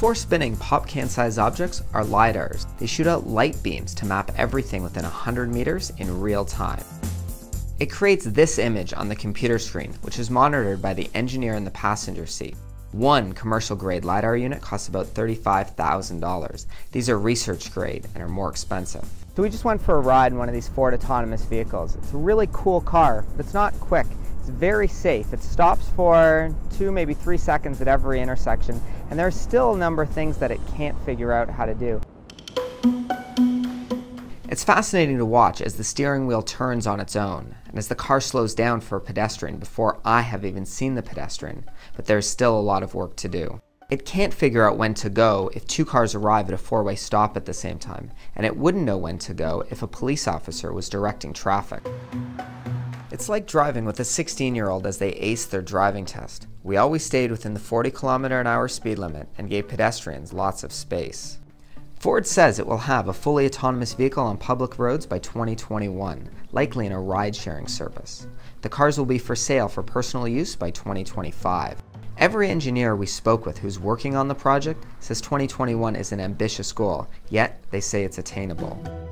Before spinning, pop can-sized objects are LiDARs. They shoot out light beams to map everything within 100 meters in real time. It creates this image on the computer screen, which is monitored by the engineer in the passenger seat. One commercial-grade LiDAR unit costs about $35,000. These are research-grade and are more expensive. So we just went for a ride in one of these Ford autonomous vehicles. It's a really cool car, but it's not quick. It's very safe. It stops for 2, maybe 3 seconds at every intersection, and there's still a number of things that it can't figure out how to do. It's fascinating to watch as the steering wheel turns on its own, and as the car slows down for a pedestrian before I have even seen the pedestrian, but there's still a lot of work to do. It can't figure out when to go if 2 cars arrive at a 4-way stop at the same time, and it wouldn't know when to go if a police officer was directing traffic. It's like driving with a 16-year-old as they aced their driving test. We always stayed within the 40-kilometer-an-hour speed limit and gave pedestrians lots of space. Ford says it will have a fully autonomous vehicle on public roads by 2021, likely in a ride-sharing service. The cars will be for sale for personal use by 2025. Every engineer we spoke with who's working on the project says 2021 is an ambitious goal, yet they say it's attainable.